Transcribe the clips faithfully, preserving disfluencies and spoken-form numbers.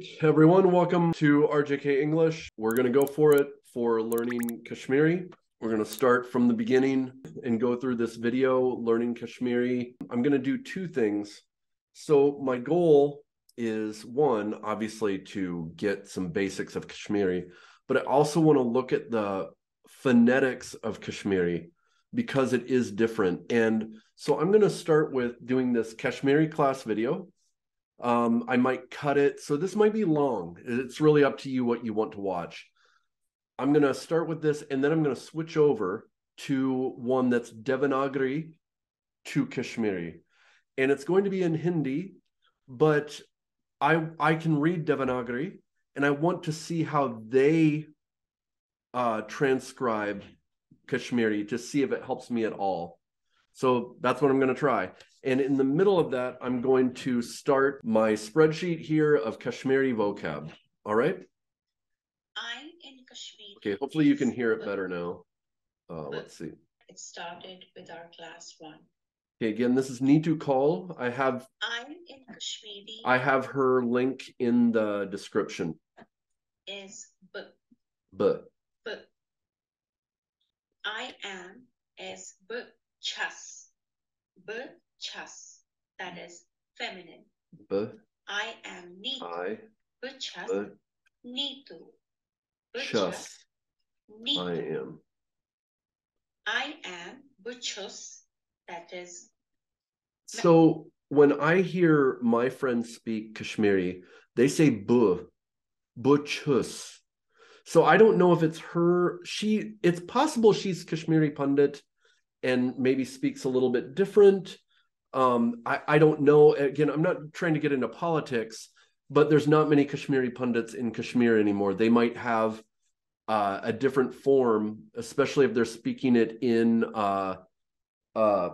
right, everyone, welcome to R J K English. We're going to go for it for learning Kashmiri. We're going to start from the beginning and go through this video, learning Kashmiri. I'm going to do two things. So my goal is, one, obviously to get some basics of Kashmiri, but I also want to look at the phonetics of Kashmiri because it is different. And so I'm going to start with doing this Kashmiri class video. Um, I might cut it. So this might be long. It's really up to you what you want to watch. I'm going to start with this, and then I'm going to switch over to one that's Devanagari to Kashmiri. And it's going to be in Hindi, but I, I can read Devanagari, and I want to see how they uh, transcribe Kashmiri to see if it helps me at all. So that's what I'm going to try. And in the middle of that, I'm going to start my spreadsheet here of Kashmiri vocab. All right? I in Kashmiri. Okay, hopefully you can hear it better now. Uh, let's see. It started with our class one. Okay, again, this is Neetu Kaul. I have I in Kashmiri. I have her link in the description. Is B. B. B. I am is B. Chas. B. Chas. That is feminine. B. I am Neetu. I. B. Chas. B. Neetu. B. Chas. Neetu. I am. I am Buchus. That is. So when I hear my friends speak Kashmiri, they say bu, buchus. So I don't know if it's her. She. It's possible she's Kashmiri Pundit and maybe speaks a little bit different. Um, I, I don't know. Again, I'm not trying to get into politics, but there's not many Kashmiri pundits in Kashmir anymore. They might have uh, a different form, especially if they're speaking it in, uh, uh,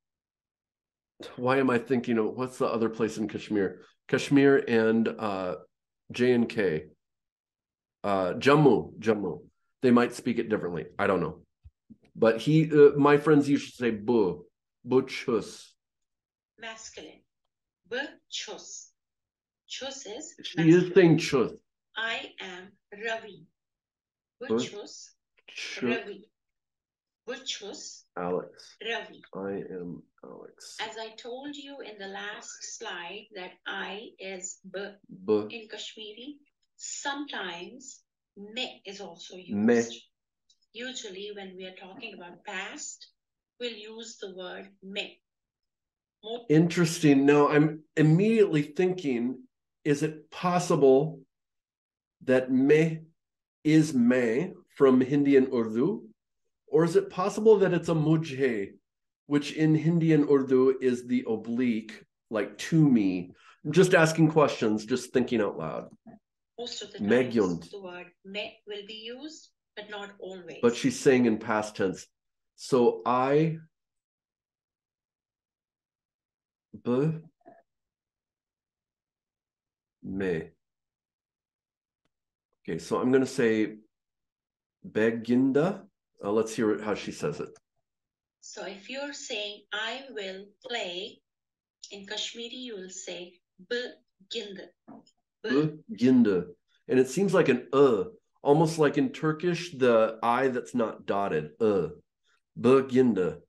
why am I thinking of, what's the other place in Kashmir? Kashmir and uh, J and K. Uh, Jammu, Jammu. They might speak it differently. I don't know. But he, uh, my friends used to say bu, buchus. Masculine. Buchus. Chus is. She is saying chus. I am Ravi. Buchus. Ravi. Buchus. Alex. Ravi. I am Alex. As I told you in the last slide that I is B, B. in Kashmiri. Sometimes me is also used. Me. Usually when we are talking about past, we'll use the word me. More Interesting. Now I'm immediately thinking, is it possible that me is me from Hindi and Urdu? Or is it possible that it's a mujhe, which in Hindi and Urdu is the oblique, like to me? I'm just asking questions, just thinking out loud. Most of the times, Megyund. the word me will be used, but not always. But she's saying in past tense. So I, b, me. Okay, so I'm going to say beginda. Uh, let's hear how she says it. So if you're saying I will play, in Kashmiri you will say beginda. Beginda. And it seems like an uh, almost like in Turkish, the I that's not dotted. Uh. Beginda.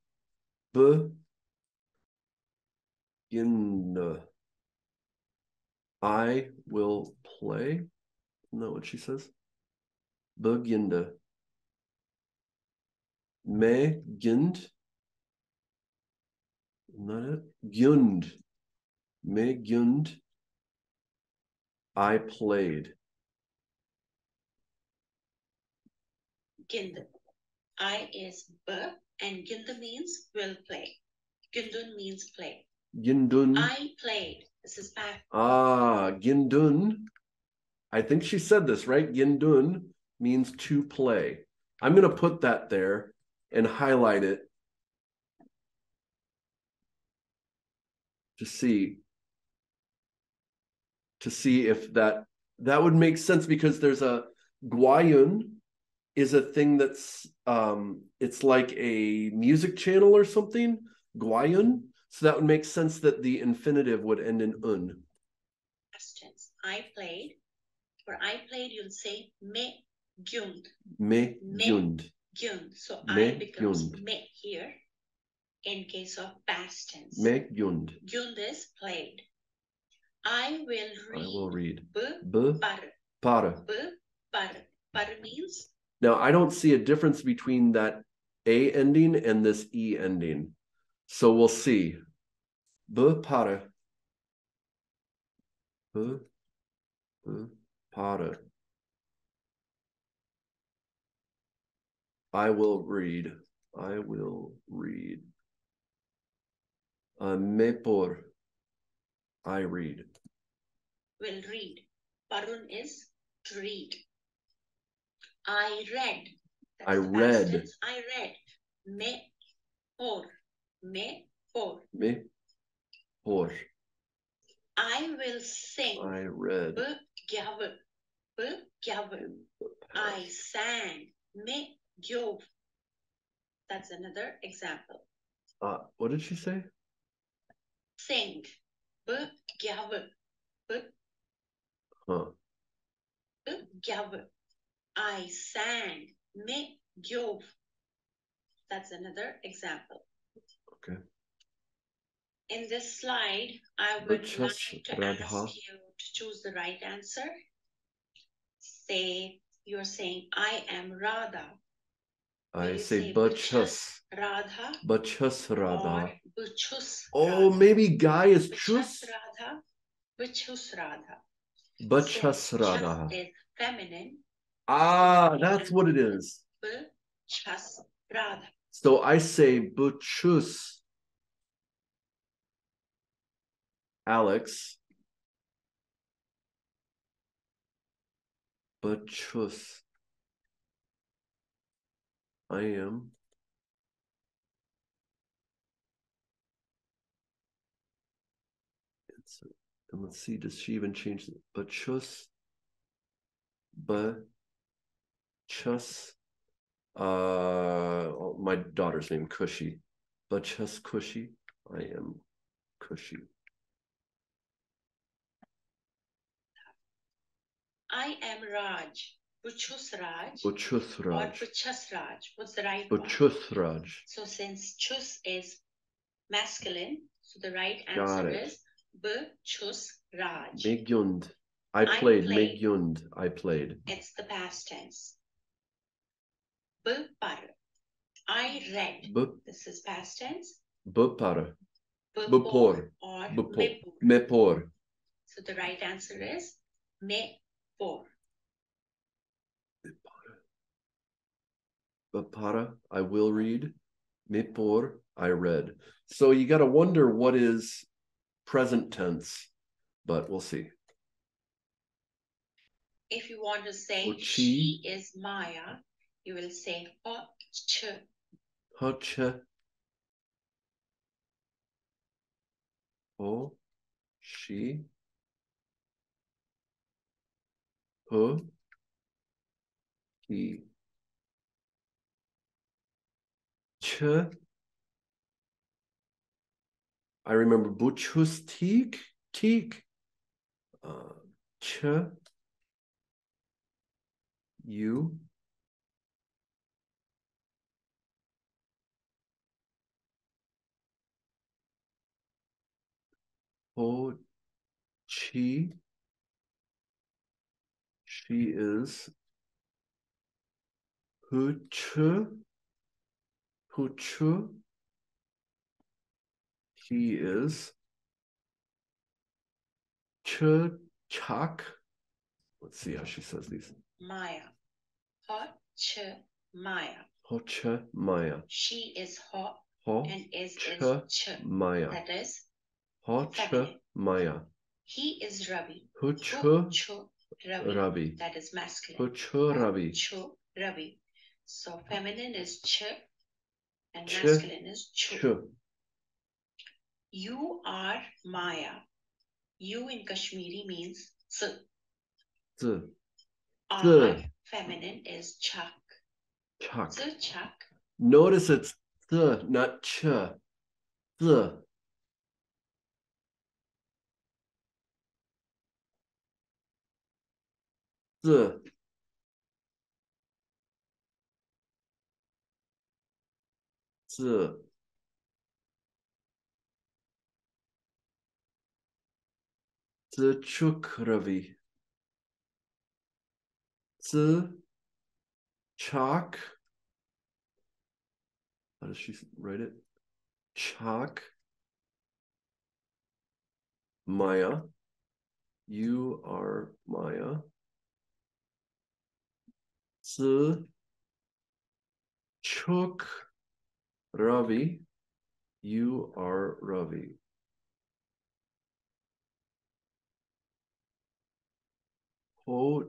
Beginda. I will play. Isn't that what she says? Beginda. Me gind. Not it. Gyund. Me gyund. I played. Ginda. I is B and Ginda means will play. Gindun means play. Gindun. I played. This is back. Ah, Gindun. I think she said this, right? Gindun means to play. I'm going to put that there and highlight it to see to see if that that would make sense, because there's a Guayun is a thing that's um it's like a music channel or something, Guayun. So that would make sense that the infinitive would end in un. Past tense. I played For I played, you'll say me gyund. Me Me. gyund. Gyund. So Me I becomes gyund. me here in case of past tense. Me gyund. Gyund is played. I will read. I will read. B. B. Par. Para. B. Par. Par means Now, I don't see a difference between that A ending and this E ending. So we'll see. B para. B. B para. I will read. I will read. Uh, me por. I read. will read. Parun is to read. I read. That's I the past read. tense. I read. Me por. Me por. Me por. I will sing. I read. B gyav. B gyav. I sang. Me gyov. That's another example. Uh, what did she say? Sing. B gyav. B Huh. B gyav. I sang. Me gyov. That's another example. Okay. In this slide, I would Bachas like to Radha. ask you to choose the right answer. Say, you're saying, I am Radha. I You say Bachas. Radha. Bachas Radha. Or Buchus Oh, Radha. maybe Guy is Buchus Chus? Radha. Buchus Radha. Bachas Since Radha. Chus is feminine. Ah, that's what it is. Buchus Radha. So I say Buchus Alex. Buchus. I am. It's, and let's see, does she even change it? Buchus. Buchus. Uh, oh, my daughter's name, Cushy. Buchus Cushy. I am Cushy. I am Raj. Buchus Raj. Buchus Raj. Or Buchus Raj. What's the right Buchus one? Raj. So since Chus is masculine, so the right Got answer it. is Buchus Raj. Megyund. I I played. played. Megyund. I played. It's the past tense. Bupar. I read. B. This is past tense. Bupar. Bupor Bupor. or Bupor. mepur. Mepor. So the right answer is mepor. Bupara. I will read. Mepor. I read. So you got to wonder what is present tense, but we'll see. If you want to say Ochi. she is Maya, you will say ho-ch. Hoche. Ho. She. Ho. He. Ch. I remember Buchus Teak. Teak. Uh, ch. You. Ho. Chi. She is. Huch. Huch. He is. Ch. Chak. Let's see how she says these. Maya. Ho-ch. Maya. Hoche Maya. She is ho Ho. and is Ch. is ch. Maya. That is Hoche feminine. Maya. He is Ravi. Huch. Huchu Ravi. Ravi. That is masculine. Huch Ravi. Huchu Ravi. So feminine is ch and Ch. masculine is chu. Ch. You are Maya. You in Kashmiri means ts. Z. Are feminine is chak. Chak. Ts chak. Notice it's the, not ch. The. Z, Z, Zchuk Ravi. Z, Chak. How does she write it? Chak. Maya. You are Maya. Z, Chuk Ravi. You are Ravi. Ho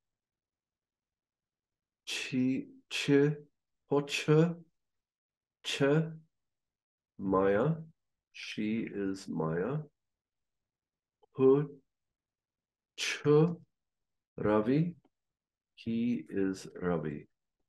Chi Chi Ho Ch Ch Maya. She is Maya. Ho Ch Ravi. He is Ravi.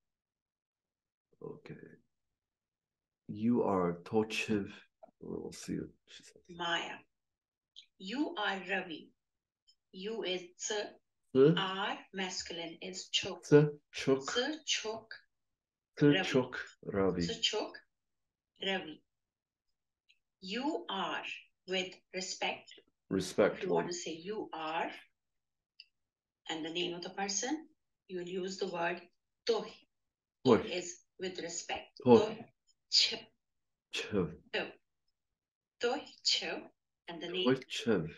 Okay. You are Tochiv. We'll see what she says. Maya. You are Ravi. You is Tz. Z, R masculine is Chok. Z, Chuk, Tz Chok. Z, Ravi. Chuk, Ravi. Tz Chok. Ravi. You are with respect. Respect. If you want to say you are and the name of the person, you will use the word toh. Toh Toh. is with respect. Toh. Ch. Chev. Toh Ch. And the name. Toh Chev.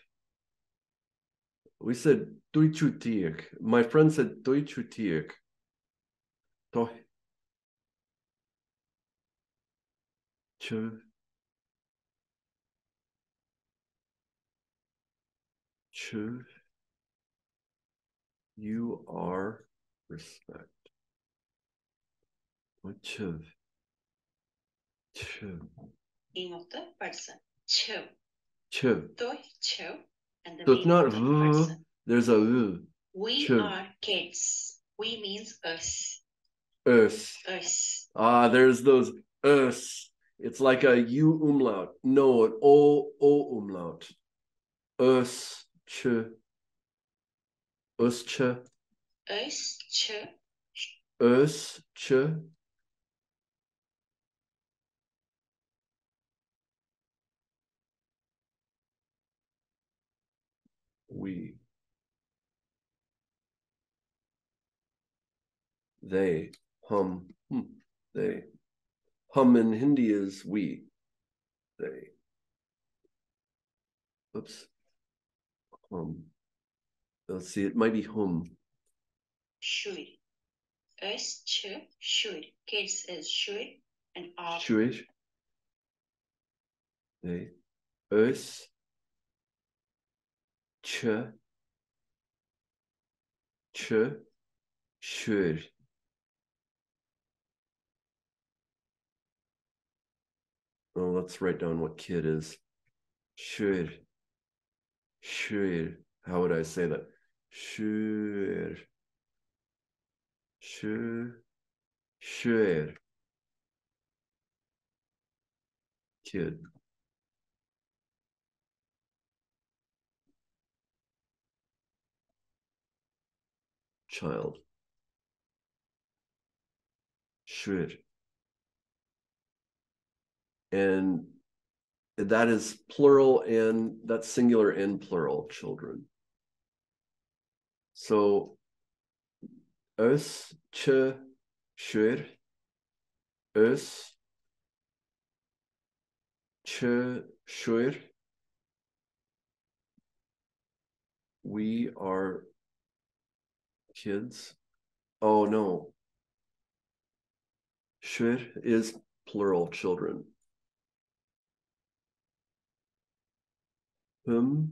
We said Tuichutiek. My friend said Tuichutiek. Toh. Chev. Chev. You are respect. What Chev? Chev. Name of the person. Ch. Chev. Toh Ch. And the So it's name not of the v, person. there's a v. We Chev. are kids. We means us. Us. Us. Ah, there's those us. It's like a u umlaut. No, an o o umlaut. Us ch. Us ch. Us ch. Us ch. We. They. Hum. Hmm. They. Hum in Hindi is we. They. Oops. Hum. Let's see, it might be hum. Should. Us ch. Should. Kids is should. And are. Should. They. Us. Ch. Ch. Should. Oh, let's write down what kid is. Should. Should. How would I say that? Should. Should. Should. Kid. Child. Should. And that is plural, and that's singular and plural, children. So us, ch, should, us, ch, should. We are kids. Oh no. Should is plural, children. Hum,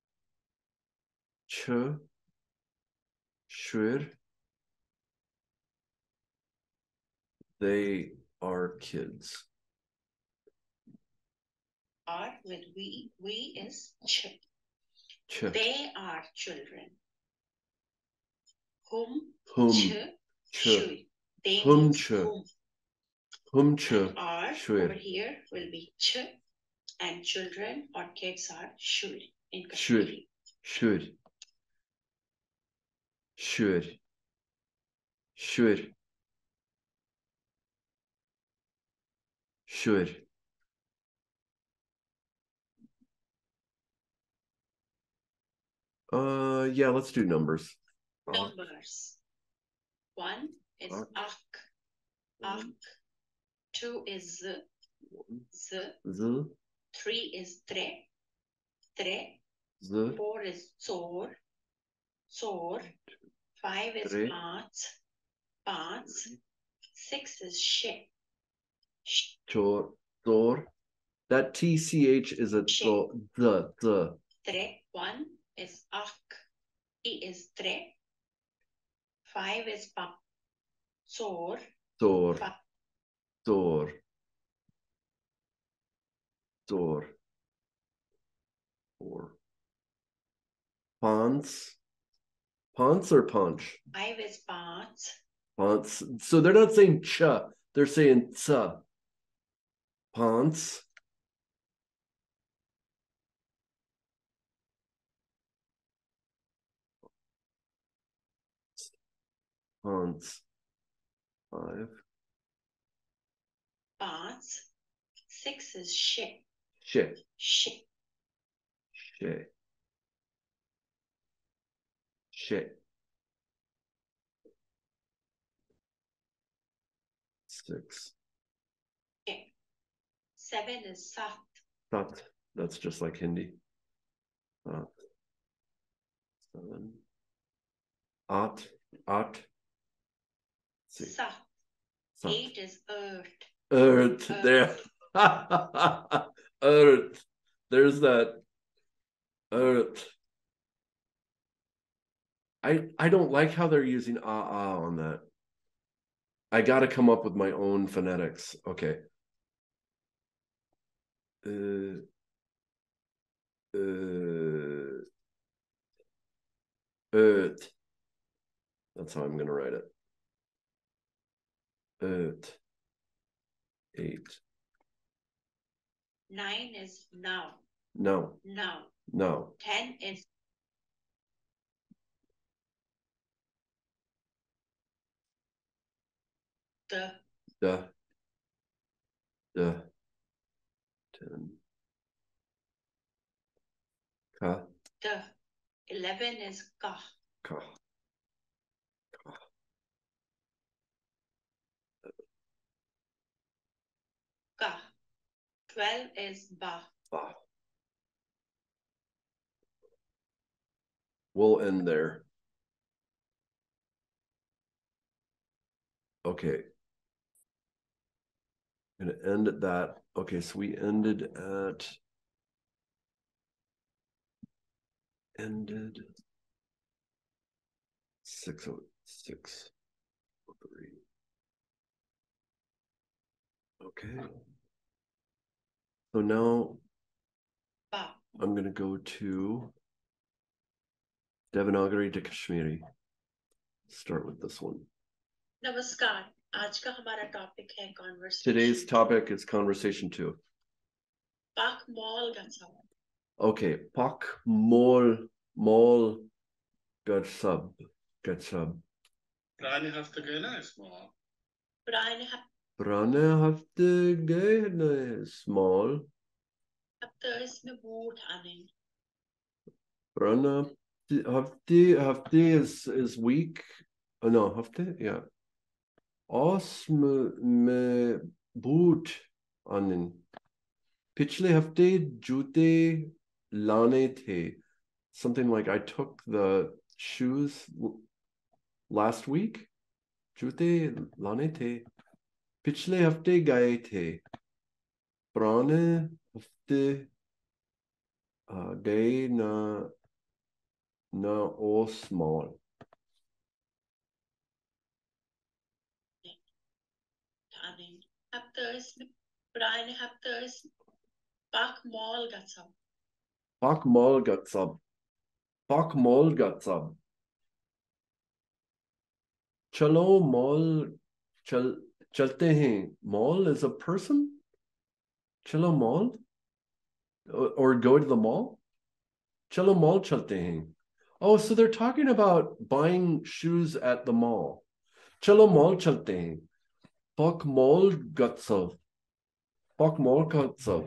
ch, should. They are kids. Are with we. We is ch. Ch. They are children. Whom, Whom, ch, ch. should. They Whom, means ch. whom. Whom, ch. And are should. over here will be ch. And children or kids are should in Should. Kashmiri. Should. Should. Should. Should. Uh, yeah, let's do numbers. Numbers. One is Ak. ak. Ak. Two is z. Z. Z. Three is tre. Tre. Z. Four is zor. Zor. Five is Tre. paanch. Paanch. Six is she. Sh. Chor. Tor. That T C H is a She. th. The. The. Tre. One is ak. Three is tre. Five is pa. Zor. Tor. Five. Tor. Tor. Four. Pons. Pons or punch? Five is paanch. Pons. So they're not saying cha, they're saying tsa. Pons. Pons. Five. Paanch. Six is she. Shit. She. Shit. Shit. Six. She. Seven is sat. Sat. That's just like Hindi. Sat. Seven. At. At. Six. Sat. Sat. Eight is earth. Earth. Earth. There. Earth. There's that. Earth. I I don't like how they're using ah ah on that. I got to come up with my own phonetics. Okay. Uh, uh, earth. That's how I'm going to write it. Earth. Eight. Nine is now. No. Now. No. Ten is the. The. The. Ten. Ka. The. Eleven is ka. Ka. Ka. Twelve is ba. Ba. We'll end there. Okay. I'm going to end at that. Okay, so we ended at ended six oh six oh three. Okay. So now Ba. I'm going to go to Devanagari to Kashmiri. Start with this one. नमस्कार आज का हमारा topic है conversation Today's topic is conversation two. पाक mall गच्छामः Okay, Pak Mol Mol Gatsab Gatsab. पुराने हफ्ते गए ना इसमें पुराने Prane hafte gaye small. हफ्ते इसमें बूट आने Prana hafte hafte is is week. Oh no, hafte, yeah. Os me me boot anin. Pichle hafte jute lane the. Something like I took the shoes last week. Jute lane the. Pichle hafte gaye the. Prane hafte uh, gaye na na o small. आने हफ्ते इसमें पुराने हफ्ते इसमें पाक mall गच्छामः Pak mol gatsab. Pak mol gatsab. Chalo mall chal chalte hain. Mall is a person? Chalo mall? Or, or go to the mall? Chalo mall chalte hain. Oh, so they're talking about buying shoes at the mall. Chalo mall chalte hain. Pak mall gatsav. Pak mall gatsav.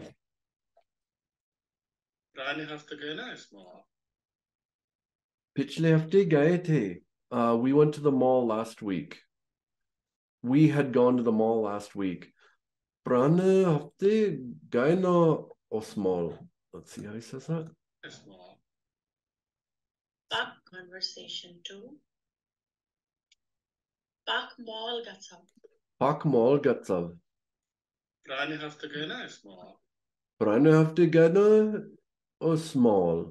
पुराने हफ्ते गए ना इस mall Pichle hafte gaye the. Uh, we went to the mall last week. We had gone to the mall last week. Prane hafte gaye na os mall. Let's see how he says that. इस mall Pak conversation two. Pak mall gatsav. Pak mall gatsav. पुराने हफ्ते गए ना इस mall Prane hafte gaye na os mall.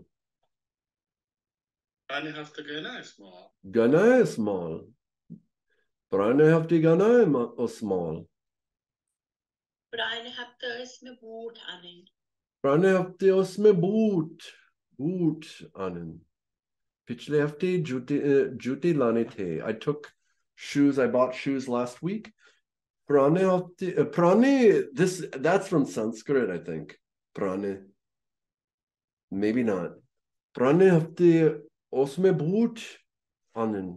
पुराने हफ्ते गए ना इस mall Gana is small. Prane hafte gana os small. पुराने हफ्ते इसमें बूट आने. Prane hafte osme boot. Boot anen. Pichle hafte jute jute lane the. I took shoes. I bought shoes last week. Prane hafte uh, prane. This that's from Sanskrit, I think. Prane. Maybe not. Prane hafte osme boot anen.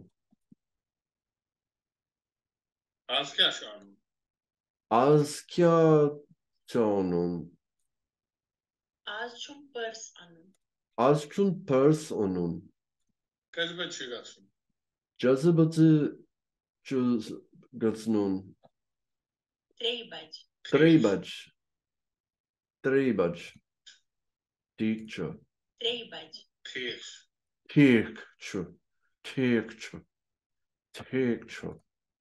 आज क्या शाम Az kya chonun. आज chum purse anu. Az chun pers onun. कैसे बचेगा सुन Jazabati juz gutsnun. Trei baj. Trebaj. Trebaj. Teacher. Trei baj. ठीक Teacher. Teacher. Teacher.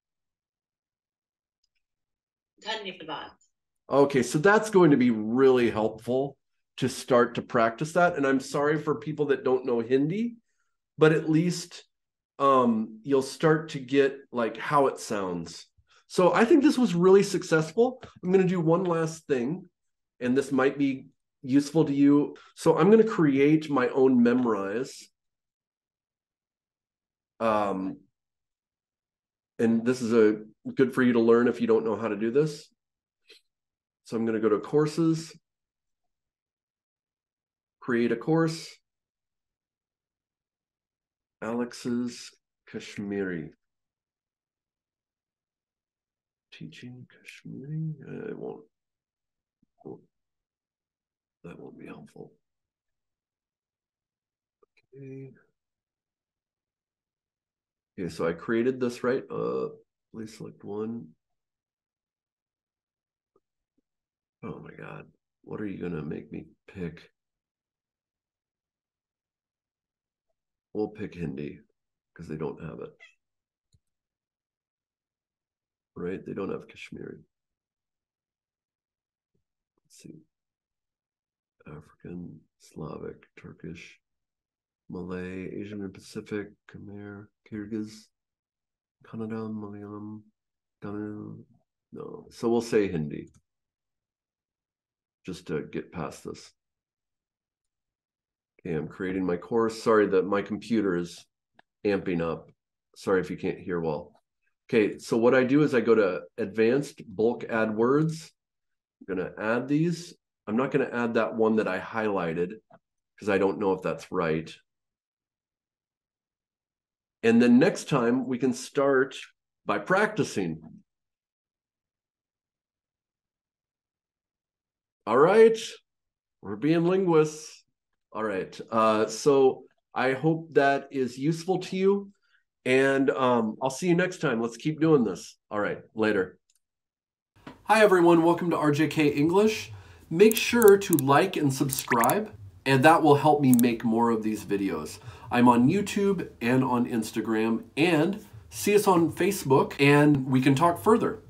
Dhanyavad. Okay, so that's going to be really helpful to start to practice that. And I'm sorry for people that don't know Hindi, but at least um, you'll start to get like how it sounds. So I think this was really successful. I'm going to do one last thing, and this might be useful to you. So I'm going to create my own memorize. Um, and this is a good for you to learn if you don't know how to do this. So I'm going to go to courses, create a course, Alex's Kashmiri. Teaching Kashmiri? Uh, it won't, won't, that won't be helpful. Okay. Okay, so I created this, right? Uh, please select one. Oh my God, what are you gonna make me pick? We'll pick Hindi because they don't have it. Right, they don't have Kashmiri. Let's see. African, Slavic, Turkish, Malay, Asian and Pacific, Khmer, Kyrgyz, Kannada, Malayalam, Kannada. No, so we'll say Hindi. Just to get past this. Okay, I'm creating my course. Sorry that my computer is amping up. Sorry if you can't hear well. Okay, so what I do is I go to advanced bulk add words. I'm gonna add these. I'm not gonna add that one that I highlighted because I don't know if that's right. And then next time we can start by practicing. All right, we're being linguists. All right, uh, so I hope that is useful to you, and um, I'll see you next time. Let's keep doing this. All right, later. Hi everyone, welcome to R J K English. Make sure to like and subscribe, and that will help me make more of these videos. I'm on YouTube and on Instagram, and see us on Facebook, and we can talk further.